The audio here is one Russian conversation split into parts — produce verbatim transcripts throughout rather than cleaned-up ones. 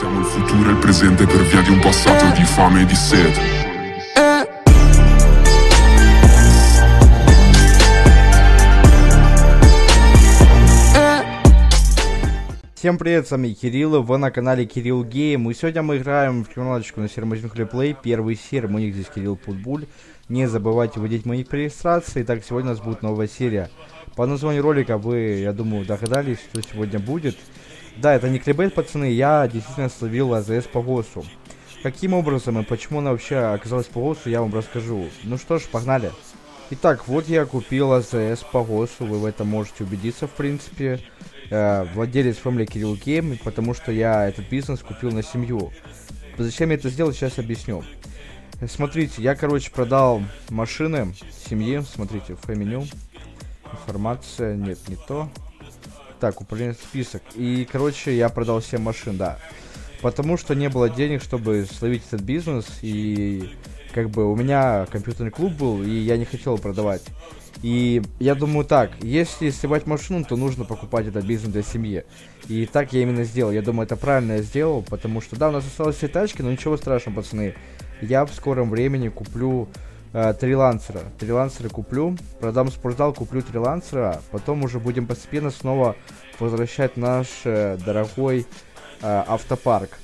Siamo il futuro e il presente per via di un passato di fame e di sete. Всем привет, с вами Кирилл, вы на канале Кирилл Гейм, и сегодня мы играем в криминалочку на сервере Mojang Play, первый сервер, у них здесь Кирилл Путбуль. Не забывайте вводить мои регистрации. Итак, сегодня у нас будет новая серия. По названию ролика вы, я думаю, догадались, что сегодня будет. Да, это не кликбейт, пацаны, я действительно словил АЗС по ГОСу. Каким образом и почему она вообще оказалась по ГОСу, я вам расскажу. Ну что ж, погнали. Итак, вот я купил АЗС по ГОСу, вы в этом можете убедиться, в принципе. Э, владелец Family Кирилл Гейм, потому что я этот бизнес купил на семью. Зачем я это сделал, сейчас объясню. Смотрите, я, короче, продал машины семьи. Смотрите, фэ-меню. Информация, нет, не то. Так, управление список. И, короче, я продал семь машин, да. Потому что не было денег, чтобы словить этот бизнес. И, как бы, у меня компьютерный клуб был, и я не хотел продавать. И я думаю так, если сливать машину, то нужно покупать этот бизнес для семьи. И так я именно сделал. Я думаю, это правильно я сделал, потому что, да, у нас осталось все тачки, но ничего страшного, пацаны. Я в скором времени куплю э, три лансера. Три лансера куплю, продам спортзал, куплю три лансера. Потом уже будем постепенно снова возвращать наш э, дорогой э, автопарк.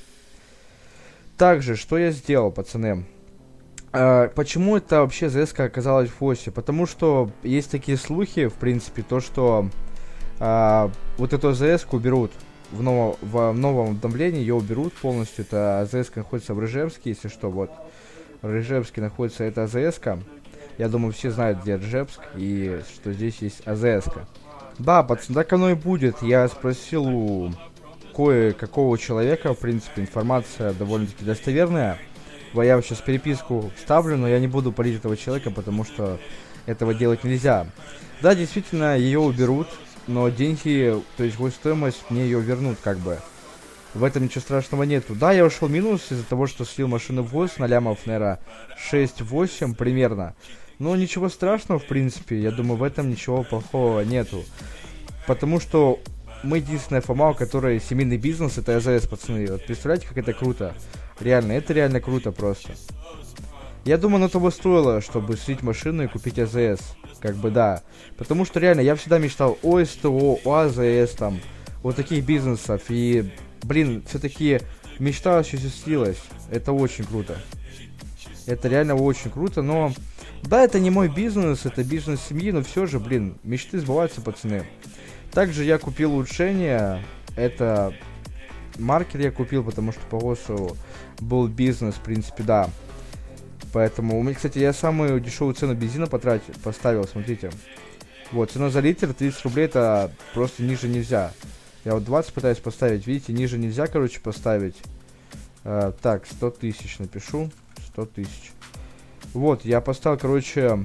Также, что я сделал, пацаны? Uh, почему это вообще ЗС-ка оказалась в ГОСе? Потому что есть такие слухи, в принципе, то, что uh, вот эту ЗС-ку уберут в, ново, в новом обновлении, ее уберут полностью. Это АЗС-ка находится в Ржевске, если что, вот. В Ржевске находится эта АЗС-ка. Я думаю, все знают, где Ржевск, и что здесь есть АЗС-ка. Да, пацаны, так оно и будет. Я спросил у кое-какого человека, в принципе, информация довольно-таки достоверная. Я сейчас переписку вставлю, но я не буду палить этого человека, потому что этого делать нельзя. Да, действительно, ее уберут, но деньги, то есть стоимость, мне ее вернут, как бы. В этом ничего страшного нету. Да, я ушел в минус из-за того, что слил машину в ГОС на лямов, наверное, шесть-восемь примерно. Но ничего страшного, в принципе, я думаю, в этом ничего плохого нету. Потому что мы единственная фома, у которой семейный бизнес, это АЗС, пацаны. Вот представляете, как это круто? Реально, это реально круто просто. Я думаю, оно того стоило, чтобы слить машину и купить АЗС. Как бы да. Потому что реально, я всегда мечтал о СТО, о АЗС, там, вот таких бизнесов. И, блин, все-таки мечта осуществилась. Это очень круто. Это реально очень круто, но... Да, это не мой бизнес, это бизнес семьи, но все же, блин, мечты сбываются, пацаны. Также я купил улучшение. Это... Маркер я купил, потому что по ГОСу был бизнес, в принципе, да. Поэтому, у меня, кстати, я самую дешевую цену бензина потратил, поставил, смотрите. Вот, цена за литр тридцать рублей, это просто ниже нельзя. Я вот двадцать пытаюсь поставить, видите, ниже нельзя, короче, поставить. А, так, сто тысяч напишу, сто тысяч. Вот, я поставил, короче,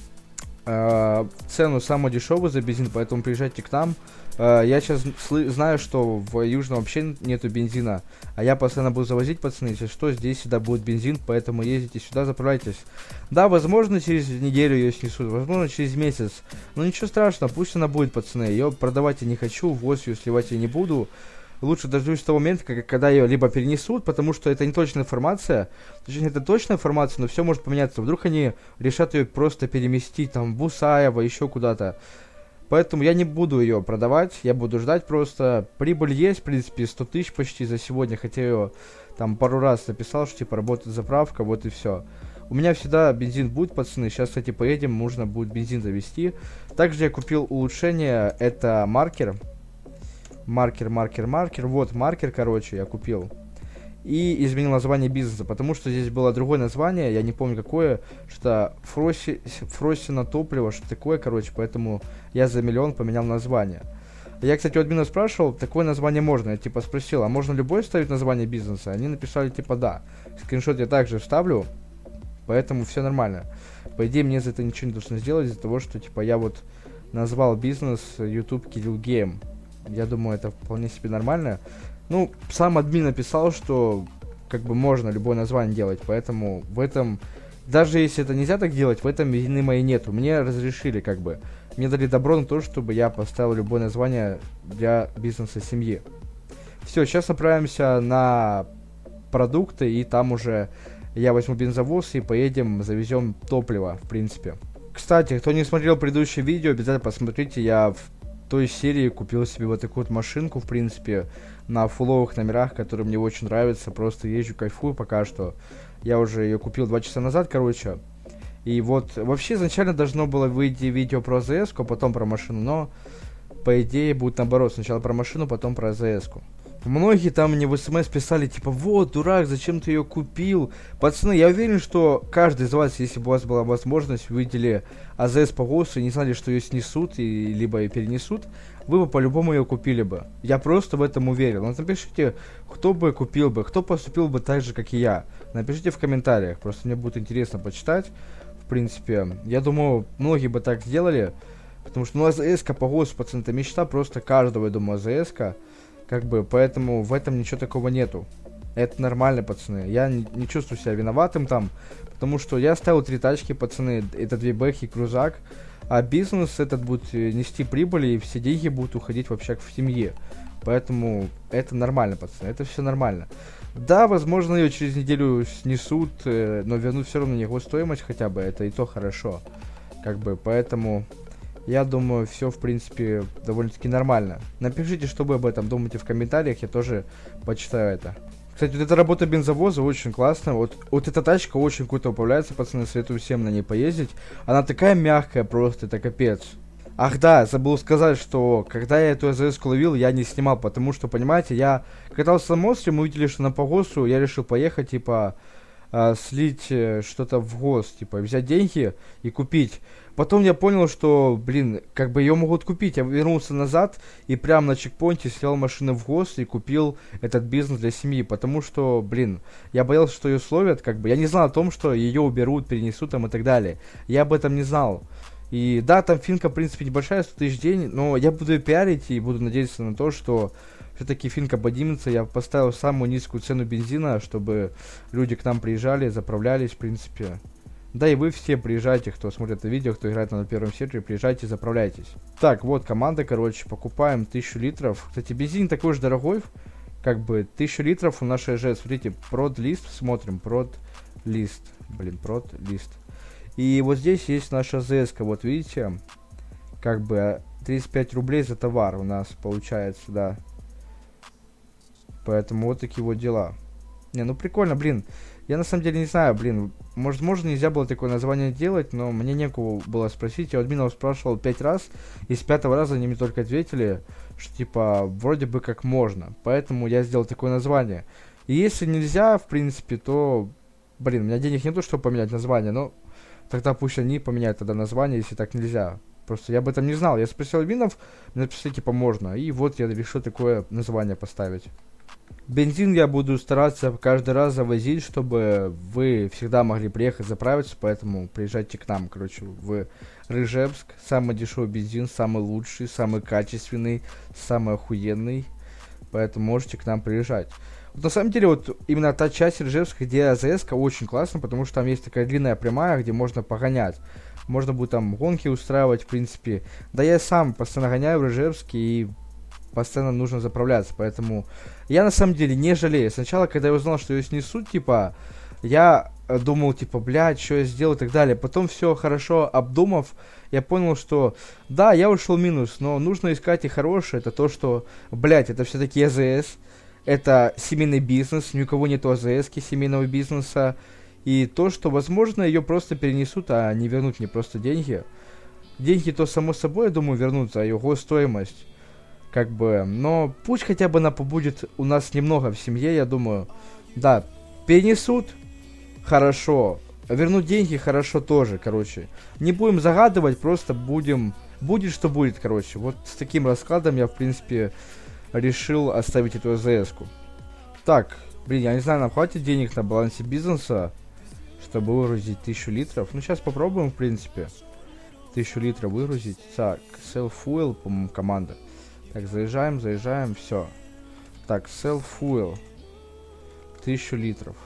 а, цену самую дешевую за бензин, поэтому приезжайте к нам. Я сейчас знаю, что в Южном вообще нету бензина, а я постоянно буду завозить, пацаны, если что, здесь всегда будет бензин, поэтому ездите сюда, заправляйтесь. Да, возможно, через неделю ее снесут, возможно, через месяц, но ничего страшного, пусть она будет, пацаны, ее продавать я не хочу, в ГОС ее сливать я не буду. Лучше дождусь того момента, когда ее либо перенесут, потому что это не точная информация, точнее, это точная информация, но все может поменяться, вдруг они решат ее просто переместить, там, в Бусаево, еще куда-то. Поэтому я не буду ее продавать, я буду ждать просто. Прибыль есть, в принципе, сто тысяч почти за сегодня, хотя я там пару раз написал, что типа работает заправка, вот и все. У меня всегда бензин будет, пацаны, сейчас, кстати, поедем, нужно будет бензин завести. Также я купил улучшение, это маркер. Маркер, маркер, маркер, вот маркер, короче, я купил. И изменил название бизнеса, потому что здесь было другое название, я не помню какое, что Фроси, Фросино топливо, что такое, короче, поэтому я за миллион поменял название. Я, кстати, у админа спрашивал, такое название можно, я типа спросил, а можно любой ставить название бизнеса? Они написали типа да, скриншот я также вставлю, поэтому все нормально. По идее, мне за это ничего не должно сделать, из-за того, что типа я вот назвал бизнес YouTube Кирилл Гейм. Я думаю, это вполне себе нормально. Ну, сам админ написал, что как бы можно любое название делать, поэтому в этом, даже если это нельзя так делать, в этом вины моей нету. Мне разрешили, как бы, мне дали добро на то, чтобы я поставил любое название для бизнеса семьи. Все, сейчас направимся на продукты, и там уже я возьму бензовоз и поедем, завезем топливо, в принципе. Кстати, кто не смотрел предыдущее видео, обязательно посмотрите, я в той серии купил себе вот такую вот машинку, в принципе, на фуловых номерах, которые мне очень нравятся, просто езжу, кайфую пока что. Я уже ее купил два часа назад, короче. И вот, вообще, изначально должно было выйти видео про АЗС-ку, а потом про машину, но, по идее, будет наоборот, сначала про машину, потом про АЗС-ку. Многие там мне в СМС писали, типа, вот, дурак, зачем ты ее купил? Пацаны, я уверен, что каждый из вас, если бы у вас была возможность, вы видели АЗС по ГОСТу и не знали, что ее снесут, и, либо ее перенесут, вы бы по-любому ее купили бы. Я просто в этом уверен. Вот напишите, кто бы купил бы, кто поступил бы так же, как и я. Напишите в комментариях, просто мне будет интересно почитать. В принципе, я думаю, многие бы так сделали, потому что, ну, АЗС-ка по ГОСТу, пацаны, это мечта просто каждого, я думаю, АЗС-ка. Как бы, поэтому в этом ничего такого нету. Это нормально, пацаны. Я не, не чувствую себя виноватым там, потому что я ставил три тачки, пацаны. Это две бэхи, крузак. А бизнес этот будет нести прибыль, и все деньги будут уходить вообще в семье. Поэтому это нормально, пацаны. Это все нормально. Да, возможно, ее через неделю снесут, но вернут все равно его стоимость хотя бы. Это и то хорошо. Как бы, поэтому... Я думаю, все, в принципе, довольно-таки нормально. Напишите, что вы об этом думаете в комментариях, я тоже почитаю это. Кстати, вот эта работа бензовоза очень классная. Вот, вот эта тачка очень круто управляется, пацаны, советую всем на ней поездить. Она такая мягкая просто, это капец. Ах да, забыл сказать, что когда я эту АЗС-ку ловил, я не снимал, потому что, понимаете, я катался на мостре, мы увидели, что на погосу, я решил поехать, типа, э, слить э, что-то в ГОСТ, типа, взять деньги и купить. Потом я понял, что, блин, как бы ее могут купить. Я вернулся назад и прямо на чекпоинте снял машину в ГОСТ и купил этот бизнес для семьи. Потому что, блин, я боялся, что ее словят, как бы. Я не знал о том, что ее уберут, перенесут там и так далее. Я об этом не знал. И да, там финка, в принципе, небольшая, сто тысяч в день, но я буду ее пиарить и буду надеяться на то, что все-таки финка поднимется. Я поставил самую низкую цену бензина, чтобы люди к нам приезжали, заправлялись, в принципе. Да и вы все приезжайте, кто смотрит это видео, кто играет на первом сервере, приезжайте, заправляйтесь. Так, вот команда, короче, покупаем тысячу литров. Кстати, бензин такой же дорогой, как бы тысячу литров у нашей ЖЭ. Смотрите, прод-лист, смотрим, прод-лист, блин, прод-лист. И вот здесь есть наша АЗС-ка, вот видите, как бы тридцать пять рублей за товар у нас получается, да. Поэтому вот такие вот дела. Не, ну прикольно, блин. Я на самом деле не знаю, блин, может, можно нельзя было такое название делать, но мне некого было спросить. Я у админов спрашивал пять раз, и с пятого раза они мне только ответили, что типа вроде бы как можно. Поэтому я сделал такое название. И если нельзя, в принципе, то, блин, у меня денег нету, чтобы поменять название, но тогда пусть они поменяют тогда название, если так нельзя. Просто я об этом не знал. Я спросил админов, мне написали типа можно, и вот я решил такое название поставить. Бензин я буду стараться каждый раз завозить, чтобы вы всегда могли приехать заправиться, поэтому приезжайте к нам, короче, в Рыжевск. Самый дешевый бензин, самый лучший, самый качественный, самый охуенный, поэтому можете к нам приезжать. Вот на самом деле, вот именно та часть Рыжевска, где АЗС-ка, очень классно, потому что там есть такая длинная прямая, где можно погонять. Можно будет там гонки устраивать, в принципе. Да я сам постоянно гоняю в Рыжевске и постоянно нужно заправляться, поэтому я на самом деле не жалею. Сначала, когда я узнал, что ее снесут, типа, я думал, типа, блядь, что я сделал и так далее. Потом все хорошо обдумав, я понял, что да, я ушел в минус, но нужно искать и хорошее. Это то, что, блядь, это все-таки АЗС, это семейный бизнес, ни у кого нету АЗСки семейного бизнеса. И то, что, возможно, ее просто перенесут, а не вернут мне просто деньги. Деньги то, само собой, я думаю, вернутся, а его стоимость. Как бы, но пусть хотя бы она побудет у нас немного в семье, я думаю. Да, перенесут, хорошо. Вернуть деньги, хорошо тоже, короче. Не будем загадывать, просто будем... Будет, что будет, короче. Вот с таким раскладом я, в принципе, решил оставить эту АЗС-ку. Так, блин, я не знаю, нам хватит денег на балансе бизнеса, чтобы выгрузить тысячу литров. Ну, сейчас попробуем, в принципе. Тысячу литров выгрузить. Так, Sell Fuel, по-моему, команда. Так, заезжаем, заезжаем, все. Так, Sell Fuel. Тысячу литров.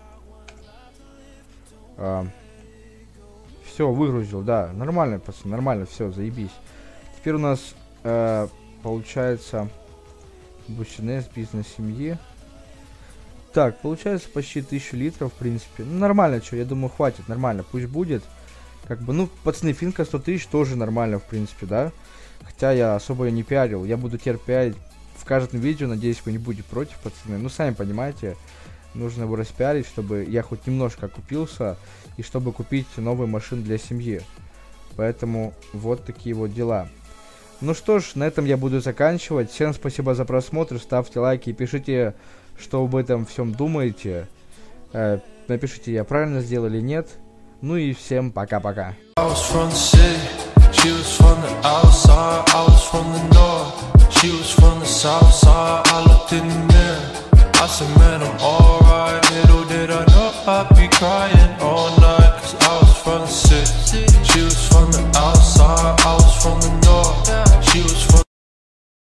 А, все, выгрузил, да. Нормально, пацаны, нормально, все, заебись. Теперь у нас, э, получается, Бусинес, бизнес семьи. Так, получается почти тысячу литров, в принципе. Ну, нормально, что, я думаю, хватит, нормально, пусть будет. Как бы, ну, пацаны, финка сто тысяч тоже нормально, в принципе, да. Хотя я особо ее не пиарил. Я буду теперь пиарить в каждом видео, надеюсь, вы не будете против, пацаны. Ну, сами понимаете, нужно его распиарить, чтобы я хоть немножко окупился, и чтобы купить новые машины для семьи. Поэтому вот такие вот дела. Ну что ж, на этом я буду заканчивать. Всем спасибо за просмотр, ставьте лайки, пишите, что об этом всем думаете. Э, напишите, я правильно сделал или нет. Ну и всем пока-пока. I said, man, I'm alright. Little did I know I'd be crying all night.